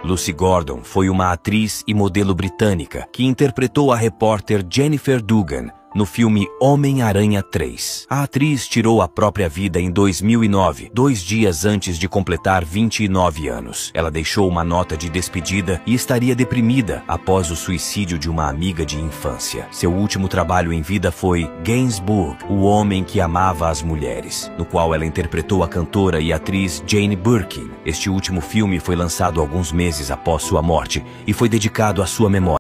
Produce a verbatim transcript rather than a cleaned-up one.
Lucy Gordon foi uma atriz e modelo britânica que interpretou a repórter Jennifer Dugan no filme Homem-Aranha três. A atriz tirou a própria vida em dois mil e nove, dois dias antes de completar vinte e nove anos. Ela deixou uma nota de despedida e estaria deprimida após o suicídio de uma amiga de infância. Seu último trabalho em vida foi Gainsbourg, o homem que amava as mulheres, no qual ela interpretou a cantora e atriz Jane Birkin. Este último filme foi lançado alguns meses após sua morte e foi dedicado à sua memória.